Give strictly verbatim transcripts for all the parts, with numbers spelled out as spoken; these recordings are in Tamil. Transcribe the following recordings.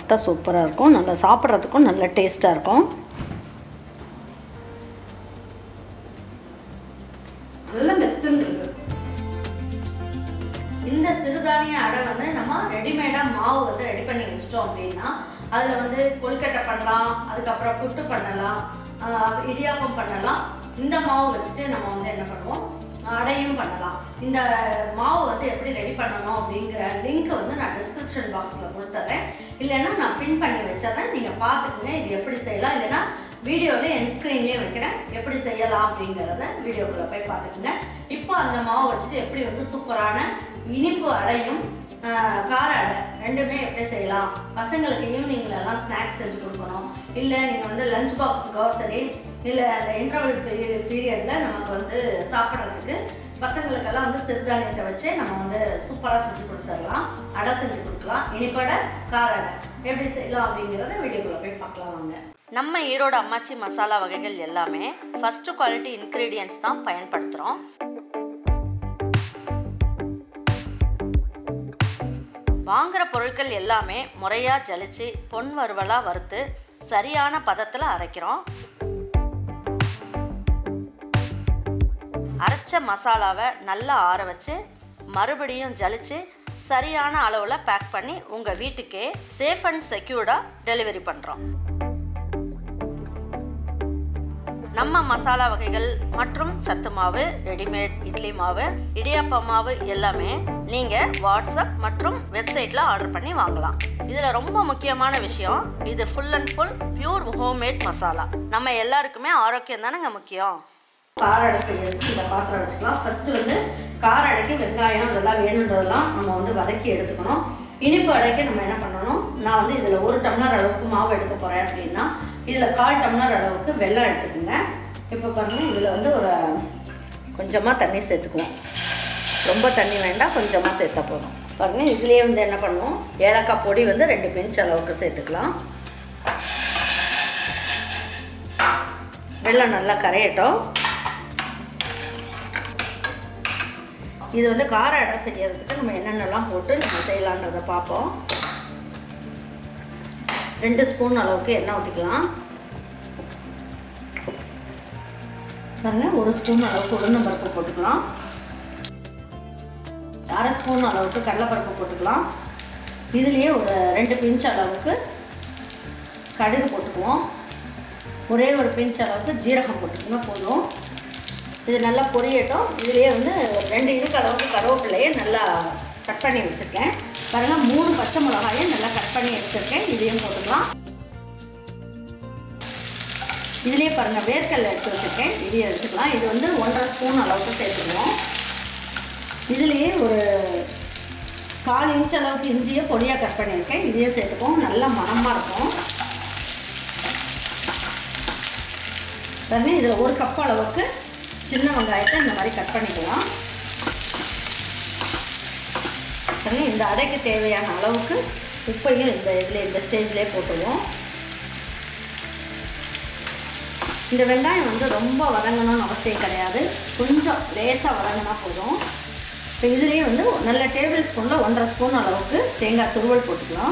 சாஃப்டாக சூப்பராக இருக்கும். நல்லா சாப்பிட்றதுக்கும் நல்ல டேஸ்ட்டாக இருக்கும். நல்ல மெத்துன்னு இருக்குது. இந்த சிறுதானிய அடை வந்து நம்ம ரெடிமேடாக மாவு வந்து ரெடி பண்ணி வச்சிட்டோம் அப்படின்னா அதில் வந்து கொழுக்கட்டை பண்ணலாம், அதுக்கப்புறம் புட்டு பண்ணலாம், இடியாப்பம் பண்ணலாம். இந்த மாவு வச்சுட்டு நம்ம வந்து என்ன பண்ணுவோம், அடையும் பண்ணலாம். இந்த மாவு வந்து எப்படி ரெடி பண்ணணும் அப்படிங்கிற லிங்க் வந்து நான் டிஸ்கிரிப்ஷன் பாக்ஸில் கொடுத்துட்றேன். இல்லைன்னா நான் பின் பண்ணி வச்சிடறேன், நீங்கள் பார்த்துக்குங்க இது எப்படி செய்யலாம். இல்லைன்னா வீடியோவில் என் ஸ்க்ரீன்லேயே வைக்கிறேன், எப்படி செய்யலாம் அப்படிங்கிறத வீடியோக்குள்ளே போய் பார்த்துக்குங்க. இப்போ அந்த மாவு வச்சுட்டு எப்படி வந்து சூப்பரான இனிப்பு அடையும் கார அடை ரெண்டுமே எப்படி செய்யலாம், பசங்களுக்கு ஈவினிங்லலாம் ஸ்நாக்ஸ் செஞ்சு கொடுக்கணும், இல்லை நீங்கள் வந்து லஞ்ச் பாக்ஸுக்கோ சரி, இல்லை அந்த இன்டர்வல் பீரியட் பீரியடில் நமக்கு வந்து சாப்பிட்றதுக்கு பசங்களுக்கெல்லாம் வந்து சிறுதானியத்தை வச்சு நம்ம வந்து சூப்பராக செஞ்சு கொடுத்துடலாம். அடை செஞ்சு கொடுக்கலாம். இனிப்படை கார அடை எப்படி செய்யலாம் அப்படிங்கிறத வீடியோக்குள்ளே போய் பார்க்கலாம் வாங்க. நம்ம ஈரோடு அம்மாச்சி மசாலா வகைகள் எல்லாமே ஃபஸ்ட்டு குவாலிட்டி இன்க்ரீடியன்ட்ஸ் தான் பயன்படுத்துகிறோம். வாங்குகிற பொருட்கள் எல்லாமே முறையாக ஜலிச்சு பொன் வறுவலாக வறுத்து சரியான பதத்தில் அரைக்கிறோம். அரைச்ச மசாலாவை நல்லா ஆற வச்சு மறுபடியும் ஜலிச்சு சரியான அளவில் பேக் பண்ணி உங்கள் வீட்டுக்கே சேஃப் அண்ட் செக்யூர்டாக டெலிவரி பண்ணுறோம். நம்ம மசாலா வகைகள் மற்றும் சத்து மாவு, ரெடிமேட் இட்லி மாவு, இடியாப்ப மாவு எல்லாமே நீங்கள் வாட்ஸ்அப் மற்றும் வெப்சைட்டில் ஆர்டர் பண்ணி வாங்கலாம். இதில் ரொம்ப முக்கியமான விஷயம், இது full and full pure homemade masala. நம்ம எல்லாருக்குமே ஆரோக்கியம் தானேங்க முக்கியம். கார அடை செய்யறதுக்கு இந்த பாத்திரம் வச்சுக்கலாம். ஃபஸ்ட்டு வந்து கார அடைக்கு வெங்காயம் அதெல்லாம் வேணுன்றதெல்லாம் நம்ம வந்து வதக்கி எடுத்துக்கணும். இனிப்பு அடைக்கு நம்ம என்ன பண்ணணும், நான் வந்து இதில் ஒரு டம்ளர் அளவுக்கு மாவு எடுக்க போகிறேன் அப்படின்னா இதில் கால் டம்ளர் அளவுக்கு வெல்லம் எடுத்துக்கோங்க. இப்போ பாருங்கள், இதில் வந்து ஒரு கொஞ்சமாக தண்ணி சேர்த்துக்குவோம். ரொம்ப தண்ணி வேண்டாம், கொஞ்சமாக சேர்த்தா போதும். பாருங்கள், இதுலேயே வந்து என்ன பண்ணுவோம், ஏலக்காய் பொடி வந்து ரெண்டு பிஞ்ச் அளவுக்கு சேர்த்துக்கலாம். வெல்லம் நல்லா கரையட்டும். இது வந்து கார அடை செய்யறதுக்கு நம்ம என்னென்னலாம் போட்டு நம்ம செய்யலான்றதை பார்ப்போம். ரெண்டு ஸ்பூன் அளவுக்கு எண்ணெய் ஊற்றிக்கலாம். பாருங்கள், ஒரு ஸ்பூன் அளவுக்கு உளுந்தம் பருப்பு போட்டுக்கலாம். அரை ஸ்பூன் அளவுக்கு கடலைப்பருப்பு போட்டுக்கலாம். இதுலேயே ஒரு ரெண்டு பிஞ்ச் அளவுக்கு கடுகு போட்டுக்குவோம். ஒரே ஒரு பிஞ்ச் அளவுக்கு ஜீரகம் போட்டுக்கோங்க போதும். இது நல்லா பொரியட்டும். இதுலேயே வந்து ரெண்டு இதுக்கு அளவுக்கு கருவேப்பிலையை நல்லா கட் பண்ணி வச்சுருக்கேன். பாருங்கள், மூணு பச்சை மிளகாயும் நல்லா கட் பண்ணி எடுத்துருக்கேன். இதையும் போட்டுக்கலாம். இதுலேயே பாருங்கள், வேர்க்கடலை எடுத்து வச்சுருக்கேன். இதையும் எடுத்துக்கலாம். இது வந்து ஒன்றரை ஸ்பூன் அளவுக்கு சேர்த்துக்குவோம். இதுலேயே ஒரு கால் இன்ச் அளவுக்கு இஞ்சியை பொடியாக கட் பண்ணியிருக்கேன். இதையே சேர்த்துக்குவோம். நல்லா மணமாக இருக்கும். பாருங்கள், இதில் ஒரு கப் அளவுக்கு சின்ன வெங்காயத்தை இந்த மாதிரி கட் பண்ணிக்கலாம். பாருங்கள், இந்த அடைக்கு தேவையான அளவுக்கு உப்பையும் இந்த இதில் இந்த ஸ்டேஜ்லேயே போட்டுருவோம். இந்த வெங்காயம் வந்து ரொம்ப வதங்கணும்னு அவசியம் கிடையாது, கொஞ்சம் லேசாக வதங்கினா போதும். இப்போ இதுலேயே வந்து நல்ல டேபிள் ஸ்பூனில் ஒன்றரை ஸ்பூன் அளவுக்கு தேங்காய் துருவல் போட்டுக்கலாம்.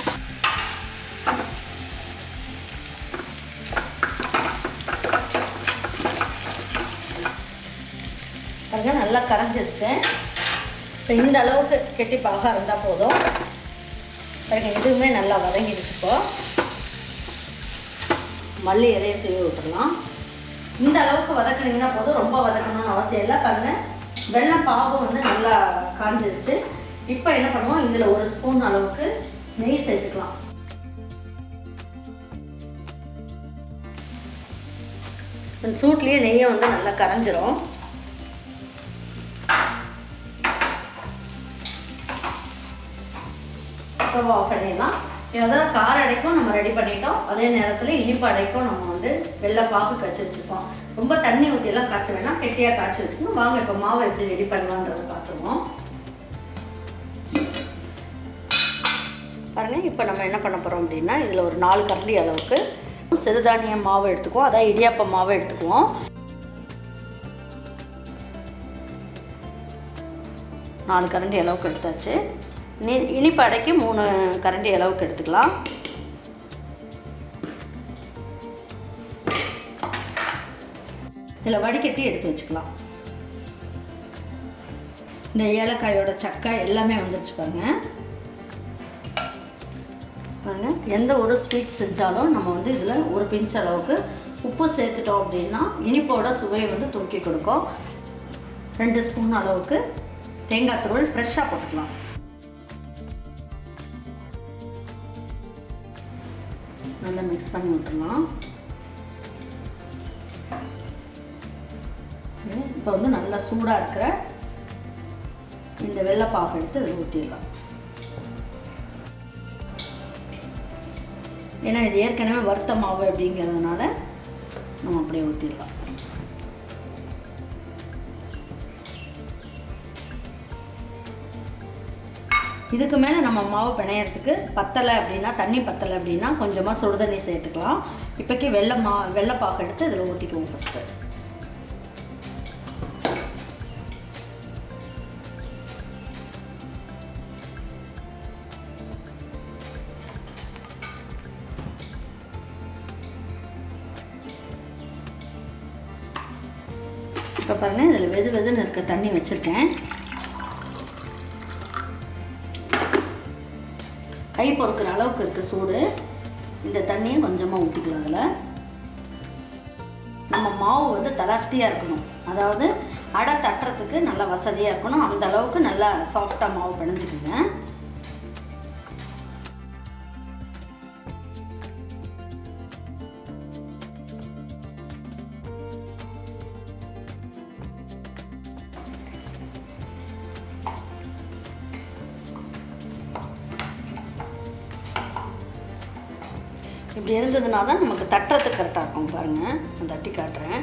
பாருங்கள், நல்லா கரைஞ்சிருச்சு. இப்போ இந்த அளவுக்கு கெட்டி பாகாக இருந்தால் போதும். பாருங்கள், இதுவுமே நல்லா வதங்கிடுச்சு. இப்போ மல்லி இலையை தூவி விட்டுடலாம். இந்த அளவுக்கு வதக்குனீங்கன்னா போதும், ரொம்ப வதக்கணும்னு அவசியம் இல்லை. பாருங்கள், வெள்ளம் பாகம் வந்து நல்லா காஞ்சிருச்சு. இப்போ என்ன பண்ணுவோம், இதில் ஒரு ஸ்பூன் அளவுக்கு நெய் சேர்த்துக்கலாம். சூட்லேயே நெய்யை வந்து நல்லா கரைஞ்சிரும். ஸ்டவ் ஆஃப் பண்ணிடலாம். அதாவது கார அடைக்கும் நம்ம ரெடி பண்ணிட்டோம். அதே நேரத்தில் இனிப்பு அடைக்கும் நம்ம வந்து வெள்ளை பாகு காய்ச்சி வச்சுருக்கோம். ரொம்ப தண்ணி ஊற்றியெல்லாம் காய்ச்ச வேணாம், கெட்டியாக காய்ச்சி வச்சுக்கணும். வாங்க இப்போ மாவை எப்படி ரெடி பண்ணலான்றதை பார்த்துருவோம். பாருங்கள், இப்போ நம்ம என்ன பண்ண போகிறோம் அப்படின்னா இதில் ஒரு நாலு கரண்டி அளவுக்கு சிறுதானிய மாவு எடுத்துக்குவோம். அதாவது இடியாப்ப மாவு எடுத்துக்குவோம். நாலு கரண்டி அளவுக்கு எடுத்தாச்சு. இனிப்பு அடைக்கு மூணு கரண்டி அளவுக்கு எடுத்துக்கலாம். இதில் வடிகட்டி எடுத்து வச்சுக்கலாம். இந்த ஏலக்காயோட சக்கை எல்லாமே வந்துருச்சு பாருங்கள். பாருங்கள், எந்த ஒரு ஸ்வீட் செஞ்சாலும் நம்ம வந்து இதில் ஒரு பிஞ்ச் அளவுக்கு உப்பு சேர்த்துட்டோம் அப்படின்னா இனிப்போட சுவையை வந்து தூக்கி கொடுக்கும். ரெண்டு ஸ்பூன் அளவுக்கு தேங்காய் துருவல் ஃப்ரெஷ்ஷாக போட்டுக்கலாம். நல்லா மிக்ஸ் பண்ணி விட்டுடலாம். இப்போ வந்து நல்லா சூடாக இருக்கிற இந்த வெள்ளைப்பாகு எடுத்து இதில் ஊற்றிடலாம். ஏன்னா இது ஏற்கனவே வறுத்த மாவு அப்படிங்கிறதுனால நம்ம அப்படியே ஊற்றிடலாம். இதுக்கு மேலே நம்ம மாவு பிணையறதுக்கு பத்தலை அப்படின்னா, தண்ணி பத்தலை அப்படின்னா கொஞ்சமாக சுடு தண்ணி சேர்த்துக்கலாம். இப்போக்கி வெள்ளை மா வெள்ளைப்பாகு எடுத்து இதில் ஊற்றிக்குவோம் ஃபஸ்ட்டு. இப்போ பாருங்கள், இதில் வெது வெதுன்னு இருக்க தண்ணி வச்சுருக்கேன். கை பொறுக்கிற அளவுக்கு இருக்க சூடு. இந்த தண்ணியை கொஞ்சமாக ஊற்றிக்கலாம். அதில் நம்ம மாவு வந்து தளர்த்தியாக இருக்கணும், அதாவது அடை தட்டுறதுக்கு நல்லா வசதியாக இருக்கணும். அந்த அளவுக்கு நல்லா சாஃப்டாக மாவு பிணைஞ்சிக்குங்க. இப்படி இருந்ததுனா தான் நமக்கு தட்டுறதுக்கு கரெக்டாக இருக்கும். பாருங்கள், நான் தட்டி காட்டுறேன்.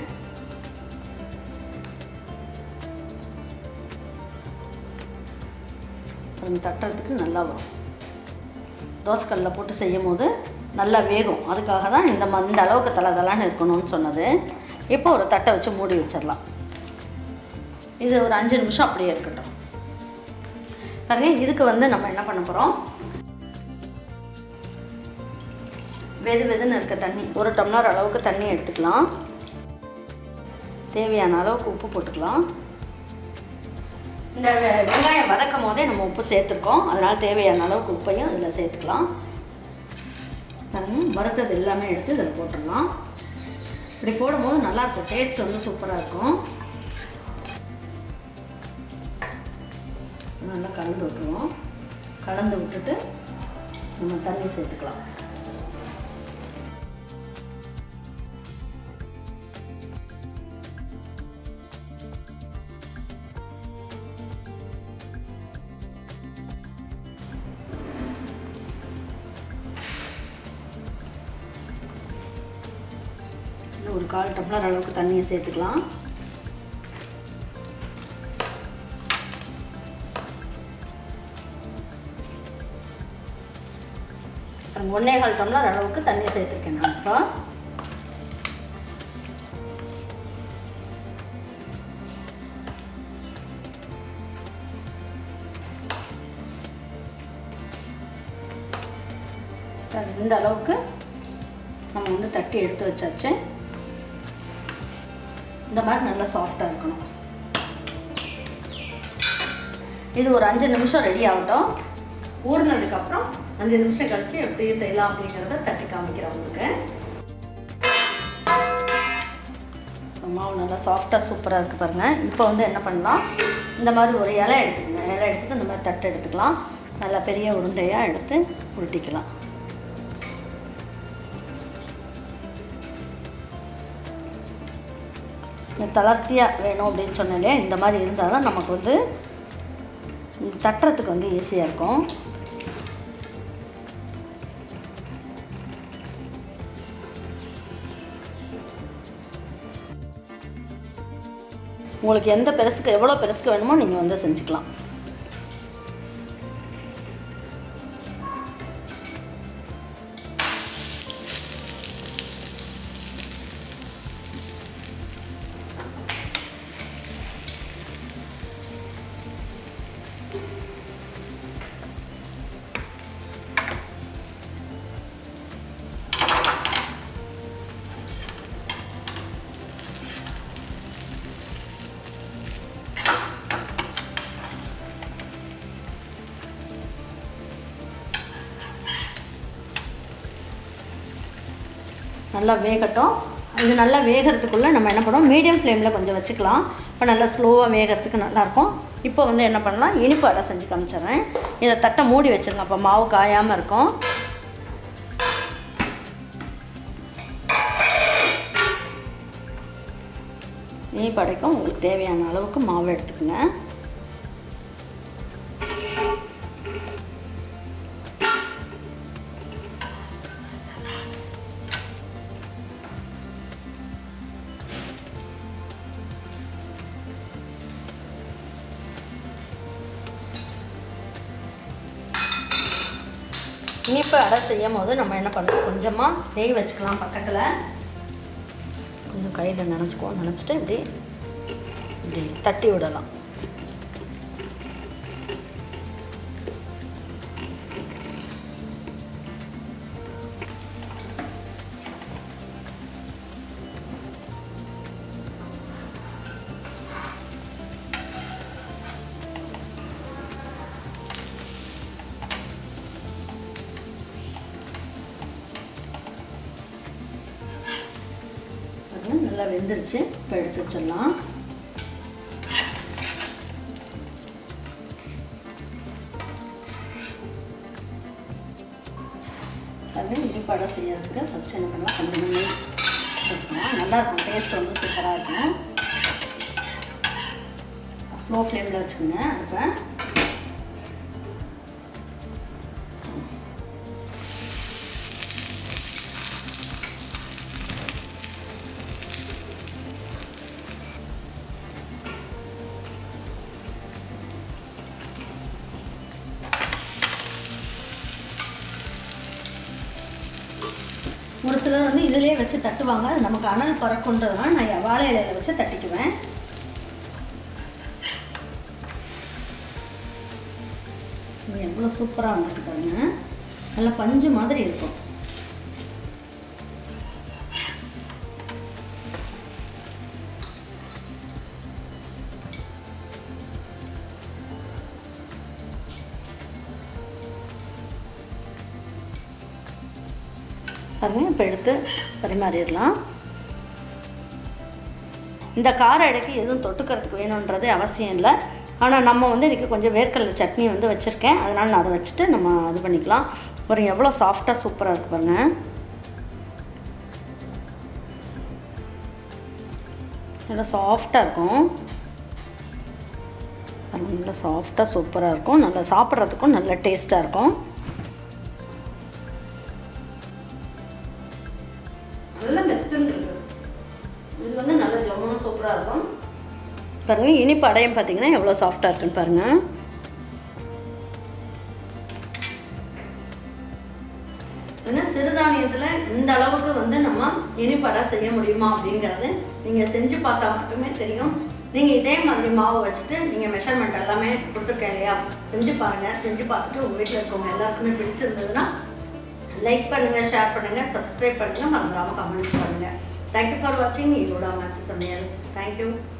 தட்டுறதுக்கு நல்லா வரும். தோசைக்கல்லில் போட்டு செய்யும் போது நல்லா வேகும். அதுக்காக தான் இந்த இந்த அளவுக்கு தலை தலைன்னு இருக்கணும்னு சொன்னது. இப்போ ஒரு தட்டை வச்சு மூடி வச்சிடலாம். இது ஒரு அஞ்சு நிமிஷம் அப்படியே இருக்கட்டும். பாருங்கள், இதுக்கு வந்து நம்ம என்ன பண்ண போகிறோம், வெது வெதுன்னு இருக்க தண்ணி ஒரு டம்ளர் அளவுக்கு தண்ணி எடுத்துக்கலாம். தேவையான அளவுக்கு உப்பு போட்டுக்கலாம். இந்த வெங்காயம் வதக்கும் போதே நம்ம உப்பு சேர்த்துருக்கோம், அதனால் தேவையான அளவுக்கு உப்பையும் இதில் சேர்த்துக்கலாம். வறுத்தது எல்லாமே எடுத்து இதில் போட்டுடலாம். இப்படி போடும்போது நல்லாயிருக்கும், டேஸ்ட் வந்து சூப்பராக இருக்கும். நல்லா கலந்து விட்டுருவோம். கலந்து விட்டுட்டு நம்ம தண்ணி சேர்த்துக்கலாம். ஒரு கால் டம்ளர் அளவுக்கு தண்ணியை சேர்த்துக்கலாம். ஒன்னே கால் டம்ளர் அளவுக்கு தண்ணி சேர்த்துருக்கேன் நான். இப்போ இந்த அளவுக்கு நம்ம வந்து தட்டி எடுத்து வச்சாச்சு. இந்த மாதிரி நல்லா சாஃப்டாக இருக்கணும். இது ஒரு அஞ்சு நிமிஷம் ரெடி ஆகட்டும். ஊறினதுக்கப்புறம் அஞ்சு நிமிஷம் கழிச்சு எப்படி செய்யலாம் அப்படிங்கிறத தட்டி காமிக்கிறேன் உங்களுக்கு. மாவு நல்லா சாஃப்டாக சூப்பராக இருக்குது பாருங்கள். இப்போ வந்து என்ன பண்ணலாம், இந்த மாதிரி ஒரு இலை எடுத்துக்கணும். இலை எடுத்துகிட்டு இந்த மாதிரி தட்டு எடுத்துக்கலாம். நல்லா பெரிய உருண்டையாக எடுத்து உருட்டிக்கலாம். தளர்த்தியாக வேணும் அப்படின்னு சொன்னாலே இந்த மாதிரி இருந்தால் தான் நமக்கு வந்து தட்டுறதுக்கு வந்து ஈஸியாக இருக்கும். உங்களுக்கு எந்த பெருசுக்கு எவ்வளோ பெருசுக்கு வேணுமோ நீங்கள் வந்து செஞ்சுக்கலாம். நல்லா வேகட்டும். இது நல்லா வேகிறதுக்குள்ளே நம்ம என்ன பண்ணுவோம், மீடியம் ஃப்ளேமில் கொஞ்சம் வச்சுக்கலாம். இப்போ நல்லா ஸ்லோவாக வேகிறதுக்கு நல்லாயிருக்கும். இப்போ வந்து என்ன பண்ணலாம், இனிப்பு அடை செஞ்சு காமிச்சிடுறேன். இதை தட்டை மூடி வச்சுருங்க, அப்போ மாவு காயாமல் இருக்கும். இனிப்பு அடைக்கும் உங்களுக்கு தேவையான அளவுக்கு மாவு எடுத்துக்கோங்க. இனிப்பு அடை செய்யும் போது நம்ம என்ன பண்ணுறோம், கொஞ்சமாக நெய் வச்சுக்கலாம் பக்கத்தில். கொஞ்சம் கையில் நினச்சிக்குவோம், நினச்சிட்டு இப்படி இப்படி தட்டி விடலாம். நல்லா வெந்துருச்சு. இப்போ எடுத்து வச்சிடலாம். அது இனிப்பு அடை செய்யறதுக்கு ஃபஸ்ட் என்ன பண்ணலாம், கொஞ்சம் நெய் சேர்க்கலாம். நல்லாயிருக்கும், டேஸ்ட் வந்து சூப்பராக இருக்கும். ஸ்லோ ஃப்ளேமில் வச்சுக்கோங்க இப்போ. ஒரு சிலர் வந்து இதிலே வச்சு தட்டுவாங்க, அது நமக்கு அனல் பறக்குன்றதுனால நான் வாழை இலையில் வச்சு தட்டிக்குவேன். இது எவ்வளோ சூப்பராக வந்துருக்கு பாருங்க, நல்லா பஞ்சு மாதிரி இருக்கும். பாருங்க, இப்போ எடுத்து பரிமாறிடலாம். இந்த கார அடைக்கு எதுவும் தொட்டுக்கிறதுக்கு வேணுன்றது அவசியம் இல்லை. ஆனால் நம்ம வந்து இன்றைக்கி கொஞ்சம் வேர்க்கடலை சட்னி வந்து வச்சுருக்கேன், அதனால் நான் அதை வச்சுட்டு நம்ம இது பண்ணிக்கலாம். பாருங்க எவ்வளோ சாஃப்டாக சூப்பராக இருக்குது பாருங்க. நல்லா சாஃப்டாக இருக்கும். நல்லா சாஃப்டாக சூப்பராக இருக்கும். நல்லா சாப்பிட்றதுக்கும் நல்ல டேஸ்ட்டாக இருக்கும். நல்லா மெத்துன்னு இருக்குது. இது வந்து நல்ல ஜம்முன்னு சூப்பராக இருக்கும். பாருங்கள், இனிப்பு அடையும் பார்த்தீங்கன்னா எவ்வளோ சாஃப்டாக இருக்குன்னு பாருங்கள். ஏன்னா சிறுதானியத்தில் இந்த அளவுக்கு வந்து நம்ம இனிப்பு அடை செய்ய முடியுமா அப்படிங்கிறது நீங்கள் செஞ்சு பார்த்தா மட்டுமே தெரியும். நீங்கள் இதே மாதிரி மாவு வச்சுட்டு நீங்கள் மெஷர்மெண்ட் எல்லாமே கொடுத்துருக்கேன் இல்லையா, செஞ்சு பாருங்கள். செஞ்சு பார்த்துட்டு உங்கள் வீட்டில் இருக்கவங்க எல்லாருக்குமே பிடிச்சிருந்ததுன்னா லைக் பண்ணுங்கள், ஷேர் பண்ணுங்கள், சப்ஸ்கிரைப் பண்ணுங்கள், மறந்துடாமல் கமெண்ட்ஸ் பண்ணுங்கள். தேங்க்யூ ஃபார் வாட்சிங் ஈரோடு அம்மாச்சி சமையல். தேங்க்யூ.